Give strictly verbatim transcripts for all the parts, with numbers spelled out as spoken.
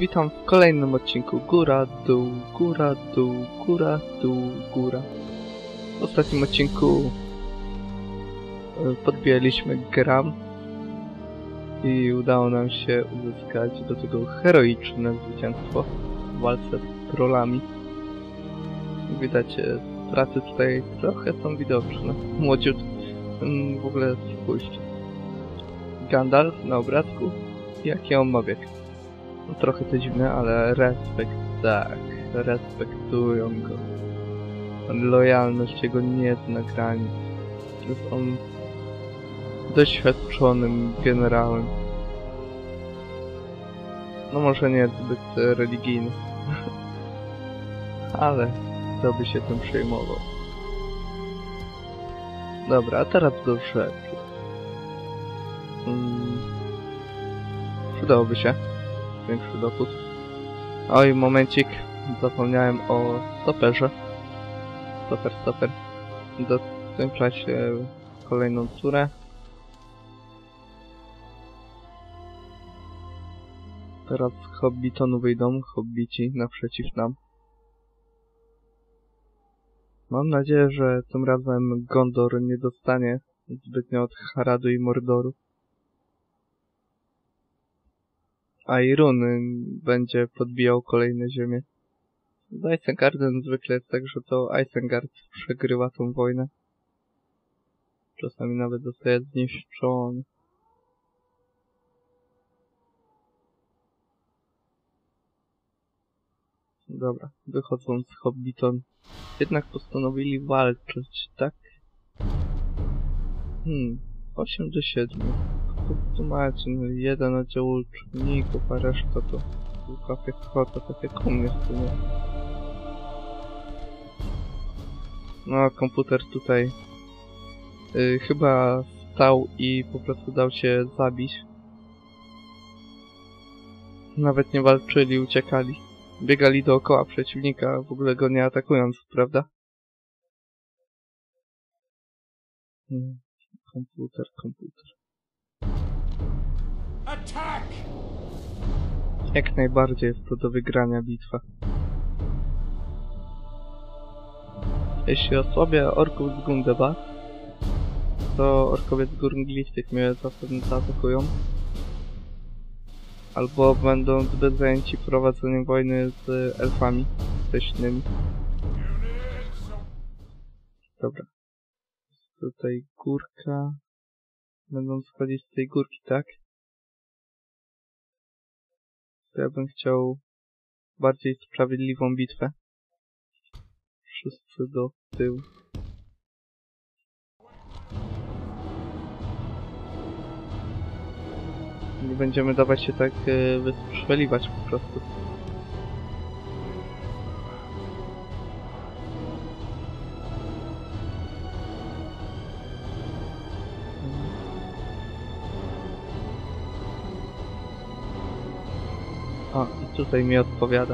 Witam w kolejnym odcinku Góra, dół, góra, dół, góra, dół, góra. W ostatnim odcinku podbijaliśmy gram i udało nam się uzyskać do tego heroiczne zwycięstwo w walce z trollami. Widać, straty tutaj trochę są widoczne. Młodziut, w ogóle spójrzcie. Gandalf na obrazku, jaki on ma wiek. No, trochę to dziwne, ale respekt, tak, respektują go. Lojalność jego nie zna granic. Jest on doświadczonym generałem. No może nie zbyt religijny, ale kto by się tym przejmował. Dobra, a teraz do rzeczy. Hmm. Przydałoby się większy dochód. Oj, momencik, zapomniałem o stoperze. Stoper, stoper. Do w tym czasie kolejną turę. Teraz z Hobbitonu wyjdą hobbici naprzeciw nam. Mam nadzieję, że tym razem Gondor nie dostanie zbytnio od Haradu i Mordoru. A Irun będzie podbijał kolejne ziemie. Z Isengardem zwykle jest tak, że to Isengard przegrywa tą wojnę. Czasami nawet zostaje zniszczony. Dobra, wychodząc z Hobbiton, jednak postanowili walczyć, tak? Hmm, osiem do siedmiu. Tu macie jeden oddział łuczników, a reszta to tylko piechota, tak jak u mnie w sumie. No a komputer tutaj yy, chyba stał i po prostu dał się zabić. Nawet nie walczyli, uciekali. Biegali dookoła przeciwnika, w ogóle go nie atakując, prawda? Hmm, komputer, komputer. Jak najbardziej jest to do wygrania bitwa. Jeśli osłabię orków z Gundabad, to orkowie z Górngliftych mnie zapewne zaatakują. Albo będą zbyt zajęci prowadzeniem wojny z elfami leśnymi. Dobra. Tutaj górka. Będą schodzić z tej górki, tak? To ja bym chciał bardziej sprawiedliwą bitwę. Wszyscy do tyłu. Nie będziemy dawać się tak e, wystrzeliwać po prostu. O, i tutaj mi odpowiada.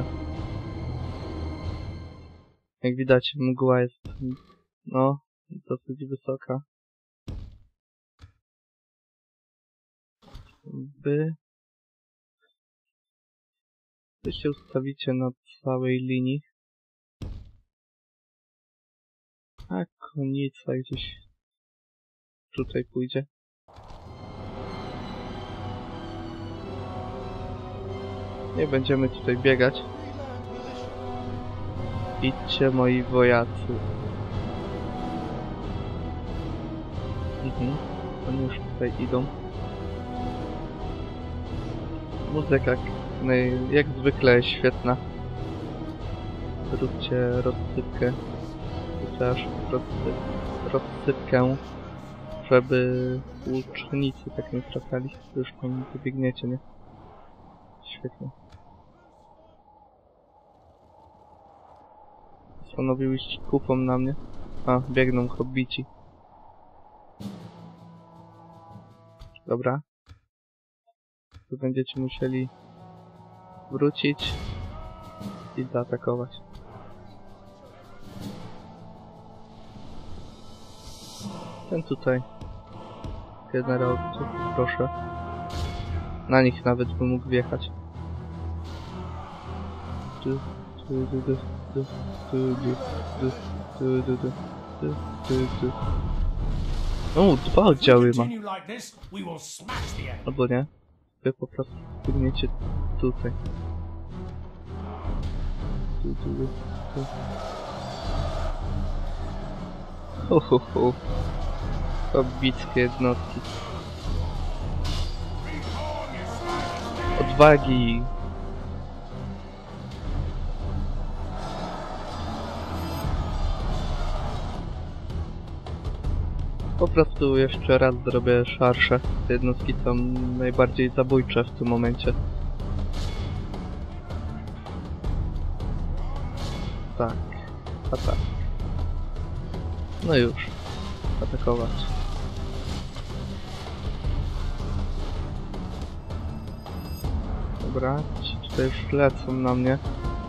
Jak widać, mgła jest, no, dosyć wysoka. Wy... Wy się ustawicie na całej linii. A konica gdzieś tutaj pójdzie. Nie będziemy tutaj biegać. Idźcie, moi wojacy. Mhm. Oni już tutaj idą. Muzyka jak zwykle świetna. Zróbcie rozsypkę. Chociaż rozsyp, rozsypkę, żeby łucznicy tak nie trafiali. Już tam wybiegniecie, nie? Świetnie. Postanowił iść kupą na mnie. A, biegną hobbici. Dobra. Tu będziecie musieli wrócić i zaatakować. Ten tutaj. Generał, proszę. Na nich nawet bym mógł wjechać. du, du, du, du, du, du, du, du, du, du, du, du, du. O, dwa oddziały ma. Albo nie. Wy po prostu biegniecie tutaj. Tu, tu, tu, tu. Ho, ho, ho. Hobbickie jednostki. Odwagi! Po prostu jeszcze raz zrobię szarsze. Te jednostki są najbardziej zabójcze w tym momencie. Tak, a tak. No już. Atakować. Dobra, ci tutaj już lecą na mnie.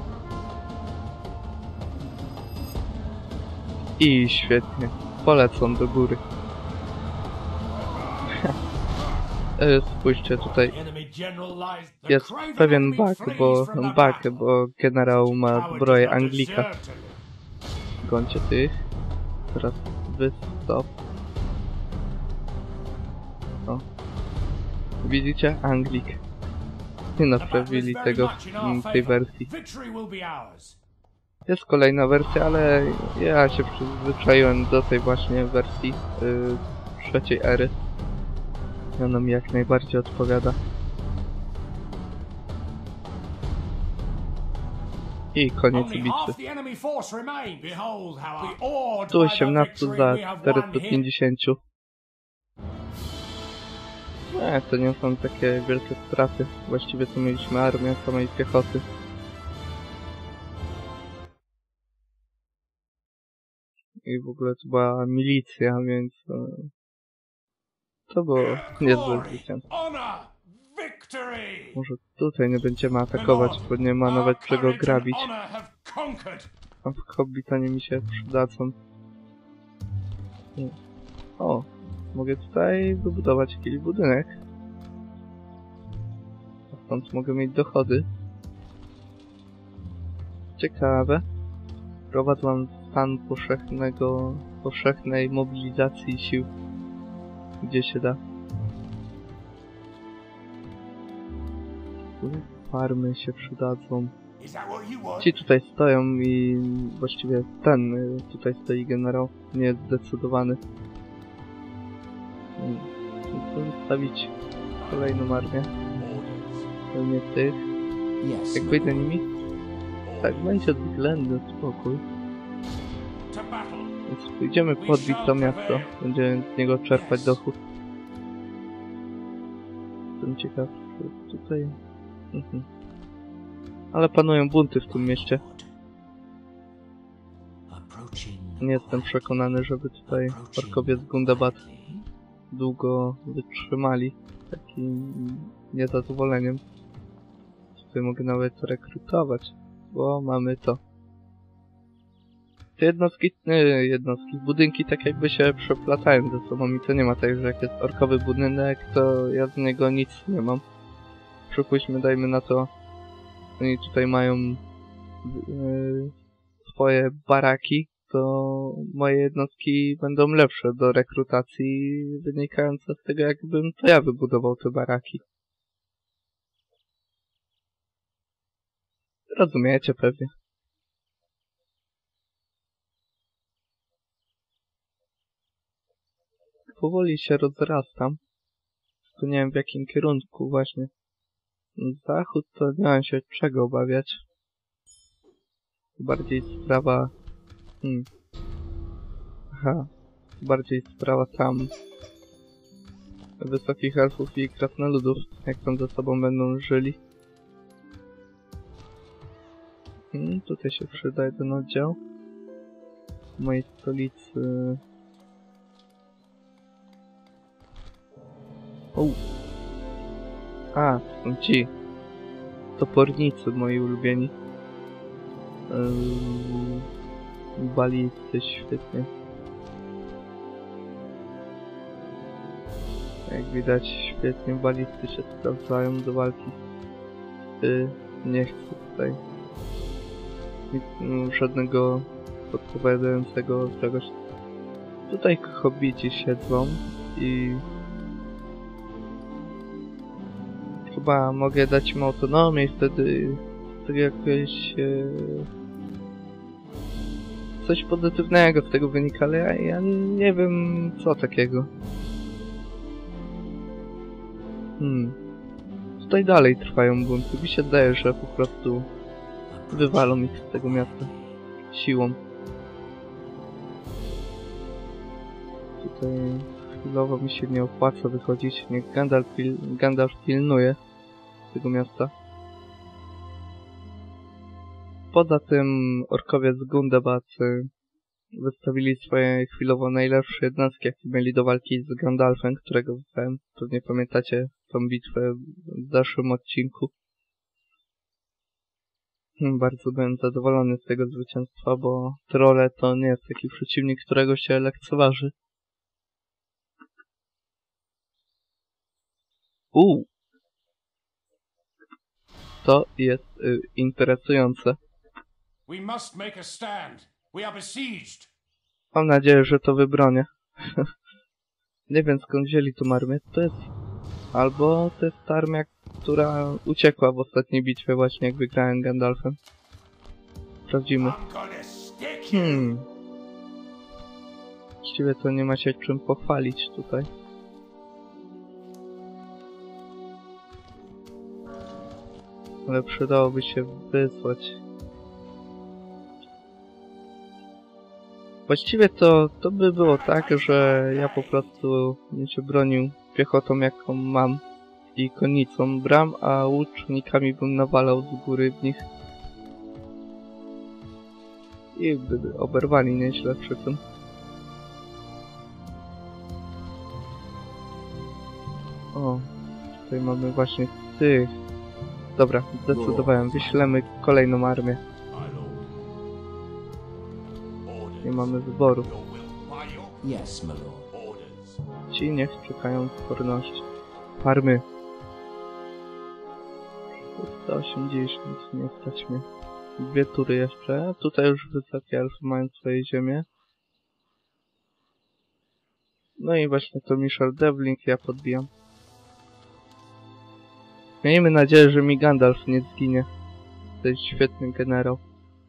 I świetnie. Polecą do góry. Spójrzcie tutaj. Jest pewien bug, bo bug, bo generał ma zbroję Anglika. Gońcie tych. Teraz wystop. O. Widzicie? Anglik. Nie naprawili tego w tej wersji. Jest kolejna wersja, ale ja się przyzwyczaiłem do tej właśnie wersji yy, trzeciej ery. I ona mi jak najbardziej odpowiada. I koniec bitwy. Tu osiemnaście za czterysta pięćdziesiąt. Nie, to nie są takie wielkie straty. Właściwie to mieliśmy armię samej piechoty. I w ogóle to była milicja, więc... To było niezłe zwycięstwo. Może tutaj nie będziemy atakować, bo nie ma nawet czego grabić. A w Hobbitanie mi się przydadzą. O, mogę tutaj wybudować jakiś budynek. A stąd mogę mieć dochody. Ciekawe. Wprowadzam stan powszechnego, powszechnej mobilizacji sił. Gdzie się da. Farmy się przydadzą. Ci tutaj stoją i właściwie ten tutaj stoi generał. Nie jest zdecydowany. Chcę wystawić kolejną armię. Nie tych. Jak wyjdę nimi? Tak, będzie względny spokój. Więc pójdziemy podbić to miasto. Będziemy z niego czerpać dochód. Jestem ciekaw, czy tutaj... Mhm. Ale panują bunty w tym mieście. Nie jestem przekonany, żeby tutaj orkowie z Gundabad długo wytrzymali takim niezadowoleniem. Tutaj mogę nawet rekrutować, bo mamy to. Te jednostki, nie, jednostki, budynki tak jakby się przeplatają ze sobą i to nie ma tak, że jak jest orkowy budynek, to ja z niego nic nie mam. Przypuśćmy, dajmy na to, oni tutaj mają yy, swoje baraki, to moje jednostki będą lepsze do rekrutacji, wynikające z tego, jakbym to ja wybudował te baraki. Rozumiecie pewnie. Powoli się rozrastam. Tu nie wiem w jakim kierunku właśnie. Zachód to nie mam się czego obawiać. Bardziej sprawa... Hmm. Aha. Bardziej sprawa tam... Wysokich elfów i krasnoludów. Jak tam ze sobą będą żyli. Hmm, tutaj się przyda jeden oddział. W mojej stolicy... O. A, są ci topornicy moi ulubieni. Yy, balisty, świetnie. Jak widać, świetnie balisty się sprawdzają do walki. Yy, nie chcę tutaj nic, żadnego podpowiadającego czegoś. Tutaj hobbici siedzą i chyba mogę dać im autonomię i wtedy wtedy jakieś e, coś pozytywnego z tego wynika, ale ja, ja nie wiem co takiego. Hmm. Tutaj dalej trwają bunty. Mi się zdaje, że po prostu wywalą ich z tego miasta siłą. Tutaj chwilowo mi się nie opłaca wychodzić. Niech Gandalf, pil Gandalf pilnuje tego miasta. Poza tym orkowie z Gundabad wystawili swoje chwilowo najlepsze jednostki, jakie mieli do walki z Gandalfem, którego wysłałem. Pewnie pamiętacie tą bitwę w zeszłym odcinku. Bardzo byłem zadowolony z tego zwycięstwa, bo trolle to nie jest taki przeciwnik, którego się lekceważy. Uuu! To jest y, interesujące. We must make a stand. We are besieged. Mam nadzieję, że to wybronię. Nie wiem skąd wzięli tą armię. To jest... Albo to jest armia, która uciekła w ostatniej bitwie właśnie jak wygrałem Gandalfem. Sprawdzimy. Hmm. Właściwie to nie ma się czym pochwalić tutaj. Ale przydałoby się wysłać. Właściwie to, to by było tak, że ja po prostu bym się bronił piechotą jaką mam i konnicą bram, a łucznikami bym nawalał z góry w nich. I by oberwali nieźle przy tym. O, tutaj mamy właśnie tych. Dobra, zdecydowałem, wyślemy kolejną armię. Nie mamy wyboru. Ci niech czekają w porności. Farmy. sto osiemdziesiąt, nie stać mnie. Dwie tury jeszcze. Tutaj już wysokie elfy mają swoje ziemię. No i właśnie to Michel Devling ja podbijam. Miejmy nadzieję, że mi Gandalf nie zginie. To jest świetny generał.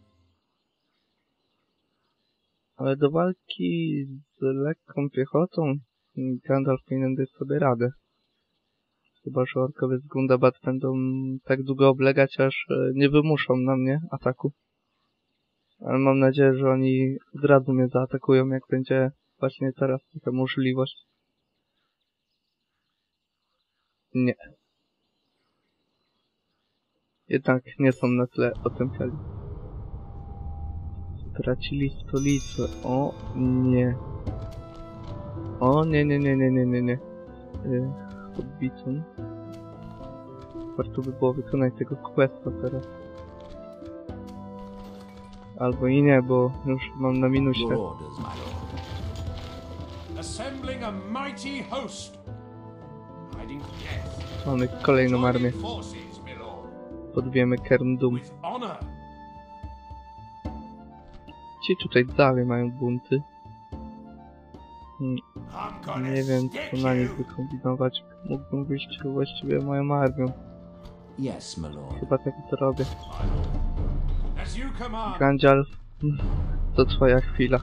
Ale do walki z lekką piechotą Gandalf powinien dać sobie radę. Chyba, że orkowie z Gundabad będą tak długo oblegać, aż nie wymuszą na mnie ataku. Ale mam nadzieję, że oni od razu mnie zaatakują, jak będzie właśnie teraz taka możliwość. Nie. Jednak nie są na tyle otępiali. Stracili stolicę. O nie. O nie, nie, nie, nie, nie, nie, nie. Yy, Hobbiton. Warto by było wykonać tego questa teraz. Albo i nie, bo już mam na minusie. Assembling a mighty host. Hiding death. Mamy kolejną armię. Podbijemy Cairn Dûm. Ci tutaj dalej mają bunty. Hmm. Nie wiem co na nich wykombinować. Mógłbym wyjść właściwie moją armią. Chyba tak to robię. Gandalf, to twoja chwila.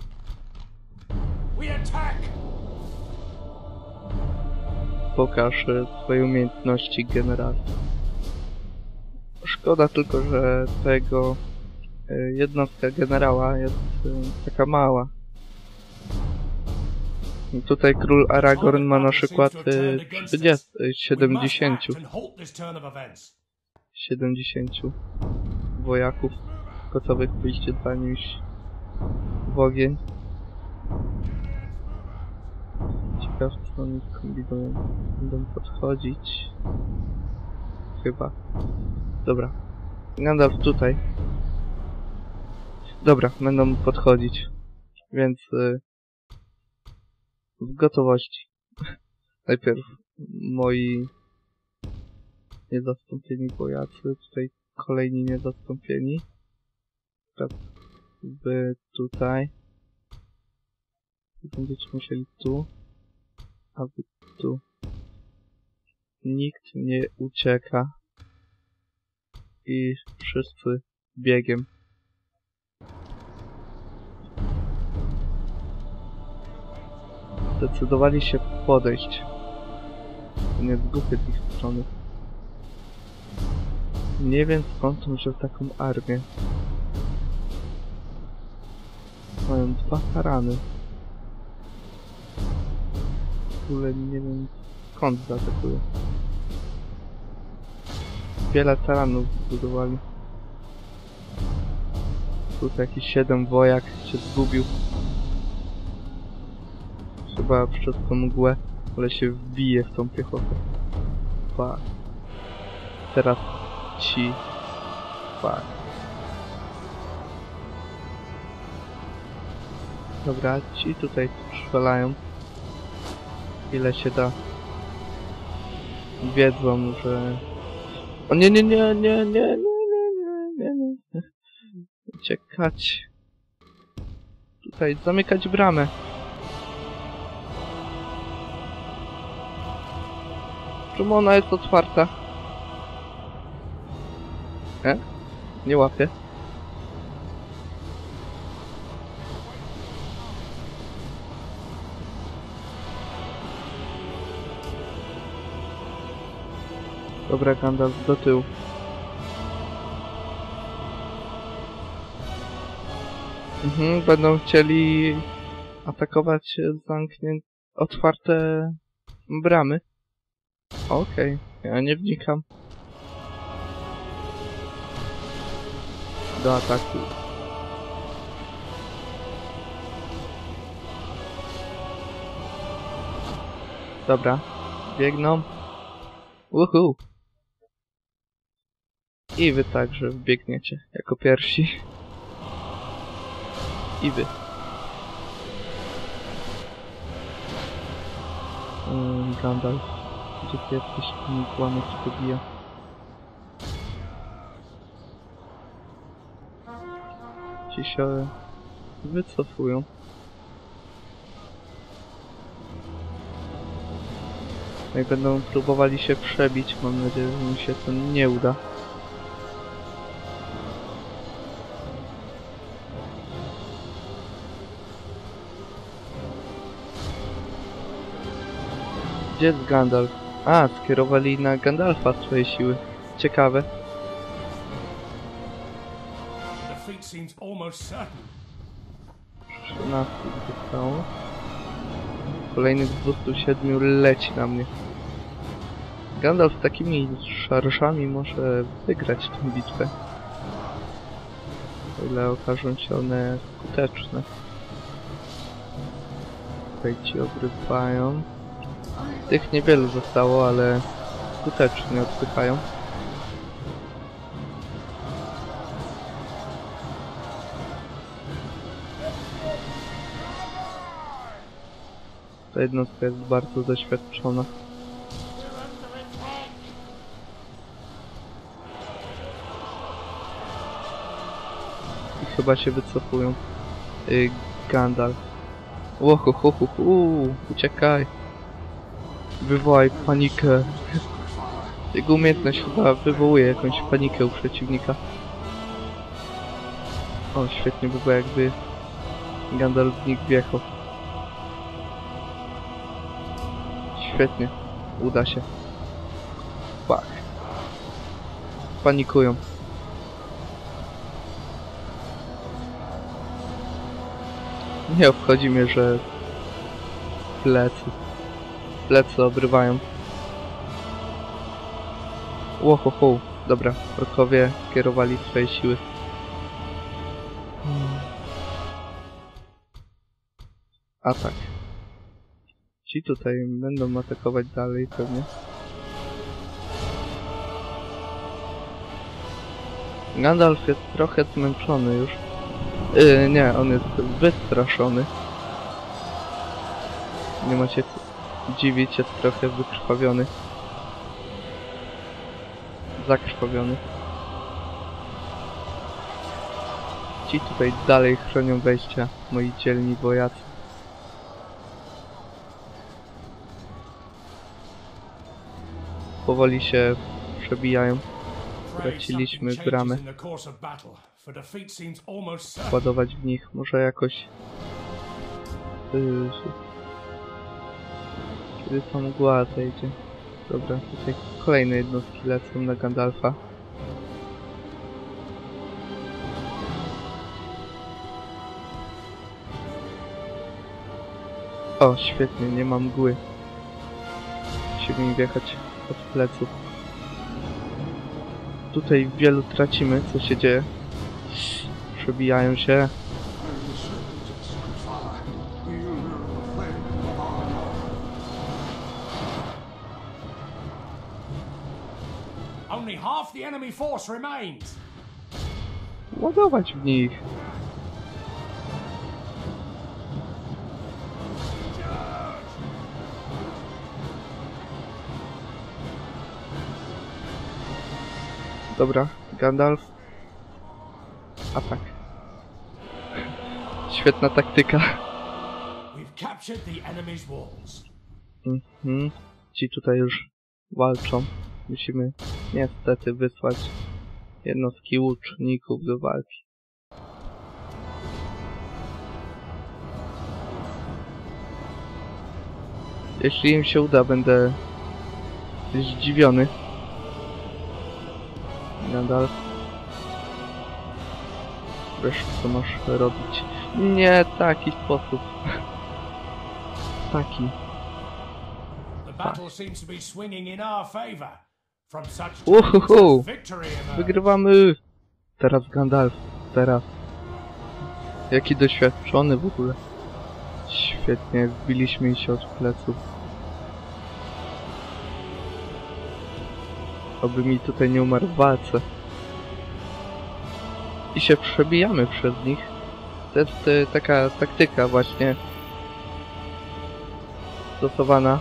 Pokaż swoje umiejętności generalne. Szkoda tylko, że tego jednostka generała jest taka mała. Tutaj król Aragorn ma na przykład trzydzieści, siedemdziesiąt siedemdziesięciu wojaków gotowych wyjść za nim w ogień. Ciekaw co oni kombinują. Będą podchodzić. Chyba. Dobra. Gandalf tutaj. Dobra, będą podchodzić. Więc y, w gotowości. Najpierw moi niezastąpieni wojacy, tutaj kolejni niezastąpieni. akurat wy tutaj. Będziecie musieli tu, a wy tu. Nikt nie ucieka. I wszyscy biegiem. Zdecydowali się podejść. To nie duchy z ich strony. Nie wiem skąd on wziął taką armię. Mają dwa tarany. W ogóle nie wiem skąd zaatakują. Wiele taranów zbudowali. Tu jakiś siedem wojak się zgubił. Chyba przez tą mgłę, ale się wbije w tą piechotę. Fuck. Teraz ci. Fuck. Dobra, ci tutaj strzelają. Ile się da. Wiedzą, że... O nie, nie, nie, nie, nie, nie, nie, nie, nie, nie. Uciekać. Tutaj zamykać bramę. Czemu ona jest otwarta? E? Nie łapię. Dobra, Gandalf, do tyłu. Mhm, będą chcieli atakować zamknięte, otwarte bramy. Okej, okay, ja nie wnikam. Do ataku. Dobra, biegną. Uhu. I wy także wbiegniecie jako pierwsi. I wy. Um, Gandalf, gdzie ty jesteś, ten kłamek się pobija. Ci się wycofują. No i będą próbowali się przebić, mam nadzieję, że mi się to nie uda. Gdzie jest Gandalf? A, skierowali na Gandalfa swoje siły. Ciekawe. trzynaście zostało. Kolejnych dwieście siedem leci na mnie. Gandalf takimi szarżami może wygrać tę bitwę. O ile okażą się one skuteczne. Tutaj ci obrywają. Tych niewielu zostało, ale skutecznie odpychają. Ta jednostka jest bardzo doświadczona. I chyba się wycofują. Yy, Gandalf. Łohohoho, uciekaj. Wywołaj panikę. Jego umiejętność chyba wywołuje jakąś panikę u przeciwnika. O, świetnie by było, jakby Gandalf w nich wjechał. Świetnie. Uda się. Fuck. Panikują. Nie obchodzi mnie, że plecy. Plecy obrywają. Łohoho. Dobra, orkowie kierowali swoje siły. Atak. Ci tutaj będą atakować dalej pewnie. Gandalf jest trochę zmęczony już. Yy, nie, on jest wystraszony. Nie ma się co dziwić, jest trochę wykrwawiony. Zakrwawiony. Ci tutaj dalej chronią wejścia, moi dzielni wojacy. Powoli się przebijają. Traciliśmy bramę. Ładować w nich, może jakoś... Yy, kiedy ta mgła zejdzie. Dobra, tutaj kolejne jednostki lecą na Gandalfa. O, świetnie, nie mam mgły. Musimy im wjechać od pleców. Tutaj wielu tracimy, co się dzieje. Przebijają się. Only half the enemy force remains. Ładować w nich. Dobra, Gandalf. Atak. Świetna taktyka. We've captured the enemy's walls. Mhm. Ci tutaj już walczą. Musimy niestety wysłać jednostki łuczników do walki. Jeśli im się uda, będę zdziwiony. Gandalf, wiesz, co masz robić. Nie taki sposób. Taki. Uhuhu! Wygrywamy! Teraz Gandalf. Teraz. Jaki doświadczony w ogóle. Świetnie, wbiliśmy się od pleców. Oby mi tutaj nie umarł w walce. I się przebijamy przez nich. To jest y, taka taktyka właśnie stosowana.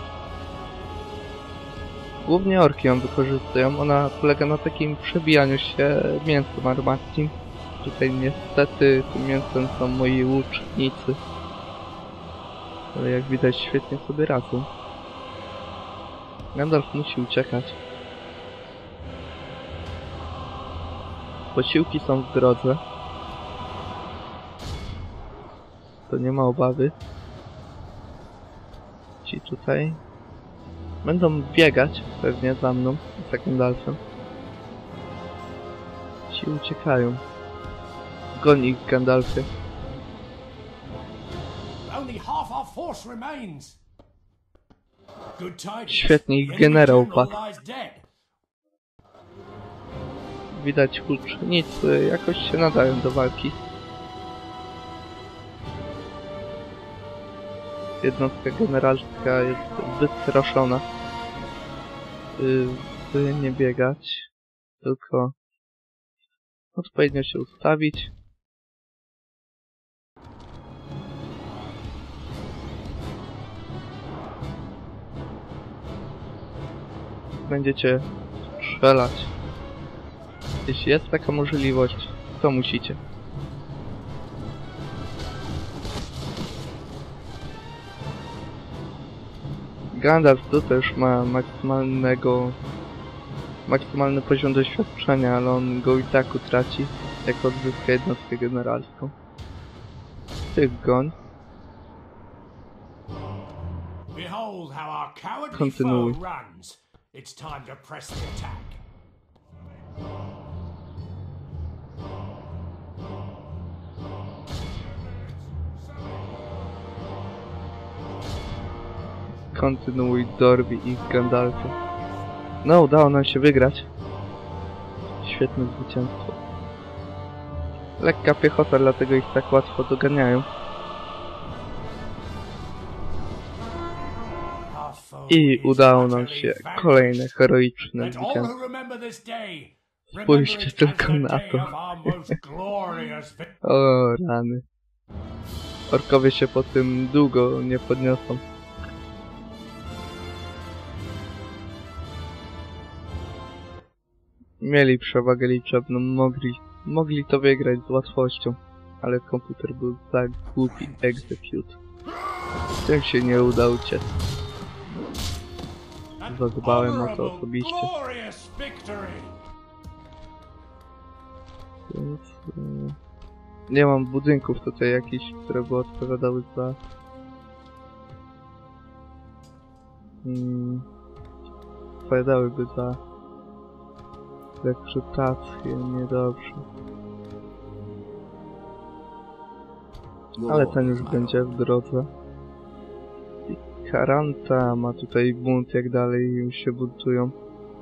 Głównie orki ją wykorzystują. Ona polega na takim przebijaniu się mięsem armatnim. Tutaj niestety tym mięsem są moi łucznicy. Ale jak widać świetnie sobie radzą. Gandalf musi uciekać. Posiłki są w drodze. To nie ma obawy. Ci tutaj będą biegać pewnie za mną, za Gandalfem. Ci uciekają. Goń ich, Gandalfie. Świetnie, ich generał padł. Widać, łucznicy jakoś się nadają do walki. Jednostka generalska jest wystraszona. Yy, by nie biegać, tylko odpowiednio się ustawić. Będziecie strzelać. Jeśli jest taka możliwość, to musicie. Gandalf tutaj już ma maksymalnego maksymalny poziom doświadczenia, ale on go i tak utraci, jak odzyska jednostkę generalską. Tych goń. Kontynuuj. Kontynuuj, dorwij ich, Gandalfie. No, udało nam się wygrać. Świetne zwycięstwo. Lekka piechota, dlatego ich tak łatwo doganiają. I udało nam się kolejne heroiczne zwycięstwo. Spójrzcie tylko na to. O rany. Orkowie się po tym długo nie podniosą. Mieli przewagę liczebną, mogli, mogli to wygrać z łatwością. Ale komputer był za głupi. Execute. Tym się nie uda uciec. Zadbałem o to osobiście. Więc... Yy, nie mam budynków tutaj jakichś, które by odpowiadały za... Hmm, odpowiadałyby za... rekrutację, niedobrze. Ale ten już będzie w drodze. I Karanta ma tutaj bunt, jak dalej już się buntują.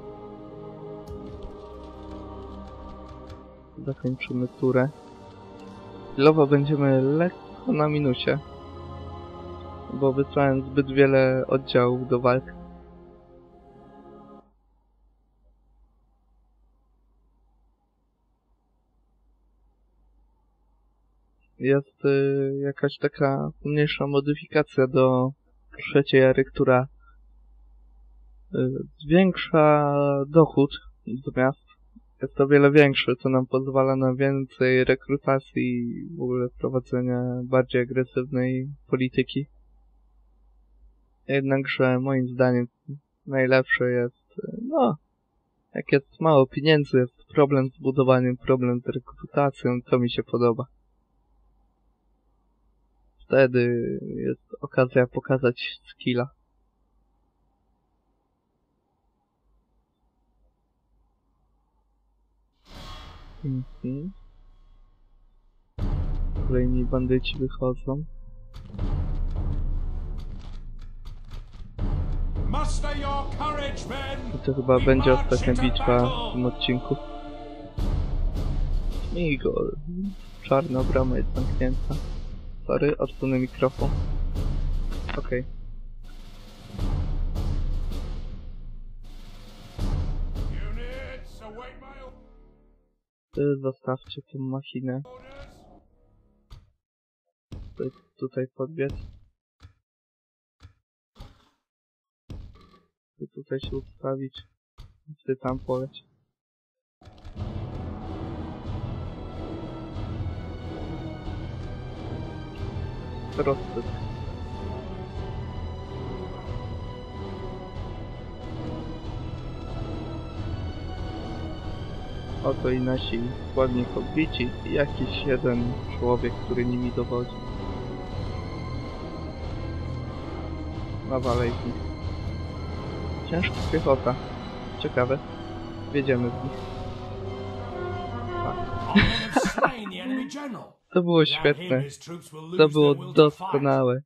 Zakończymy turę. Chwilowo będziemy lekko na minusie, bo wysłałem zbyt wiele oddziałów do walk. Jest y, jakaś taka mniejsza modyfikacja do trzeciej ery, która y, zwiększa dochód z miast. Jest o wiele większy, co nam pozwala na więcej rekrutacji i w ogóle prowadzenia bardziej agresywnej polityki. Jednakże moim zdaniem najlepsze jest, no, jak jest mało pieniędzy, jest problem z budowaniem, problem z rekrutacją, to mi się podoba. Wtedy jest okazja pokazać skilla. Mhm. Kolejni bandyci wychodzą. I to chyba będzie ostatnia bitwa w tym odcinku. Igor. Czarna brama jest zamknięta. Sorry, odsunę mikrofon. Okej. Ty zostawcie tę machinę. Ty tutaj podbiec. Ty tutaj się ustawić. Ty tam poleć. Rozsyp. Oto i nasi ładnie podbici i jakiś jeden człowiek, który nimi dowodzi. Nawalej z nich. Ciężka piechota. Ciekawe. Wiedziemy z nich. To było świetne. To było doskonałe.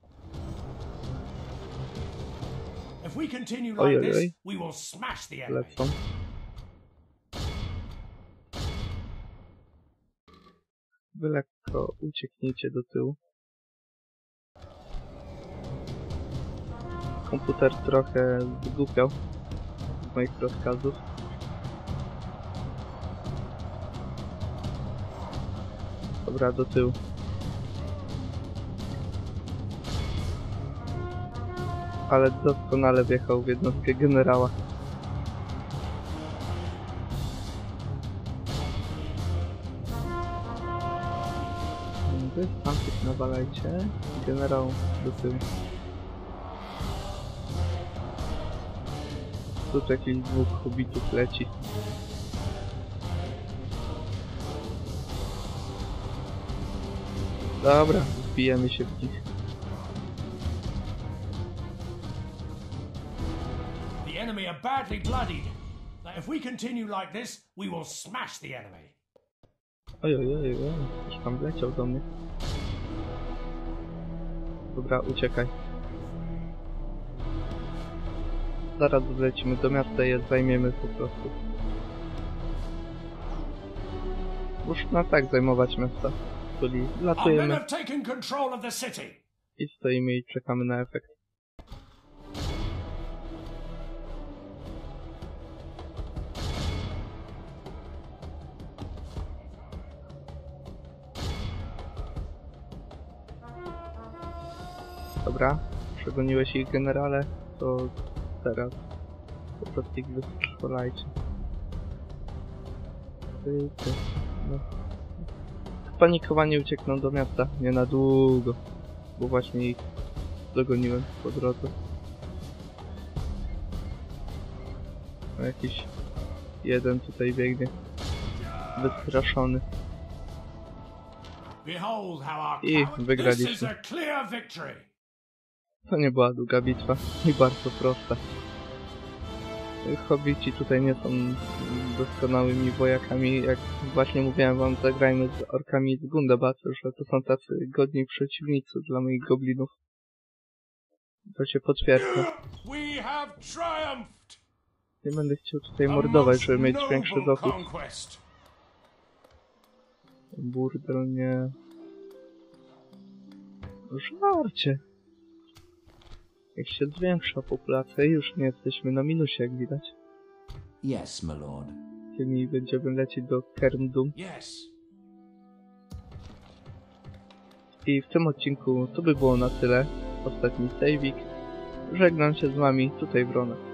Oj, oj, oj. Lecą. Wy lekko ucieknijcie do tyłu. Komputer trochę zgłupiał z moich rozkazów. Dobra, do tyłu. Ale doskonale wjechał w jednostkę generała. Wy tam tych nawalajcie. Generał do tyłu. Tu jakichś dwóch hobbitów leci. Dobra, wbijemy się w nich. The enemy are badly bloodied. If we continue like this, we will smash the enemy. Oj, oj, oj, oj, już tam leciał do mnie. Dobra, uciekaj. Zaraz wlecimy do miasta i je zajmiemy po prostu. Można tak zajmować miasta. Czyli latujemy i stoimy i czekamy na efekt. Dobra, przegoniłeś ich generale, to teraz po prostu ich wystrzelajcie. Ty, ty, no. spanikowani uciekną do miasta. Nie na długo. Bo właśnie ich dogoniłem po drodze. A jakiś jeden tutaj biegnie. Wystraszony. Behold how our I coward- wygraliśmy. This is a clear victory. To nie była długa bitwa i bardzo prosta. Hobbici tutaj nie są doskonałymi wojakami. Jak właśnie mówiłem wam, zagrajmy z orkami z Gundabad, że to są tacy godni przeciwnicy dla moich goblinów. To się potwierdza. We have triumphed. Nie będę chciał tutaj A mordować, most żeby mieć noble większy dochód. conquest. Burdel nie... Żarcie! Jak się zwiększa populacja, już nie jesteśmy na minusie, jak widać. Yes, my lord. Tymi będziemy lecieć do Kerndum. Yes. I w tym odcinku to by było na tyle. Ostatni saveik. Żegnam się z wami, tutaj Wrona.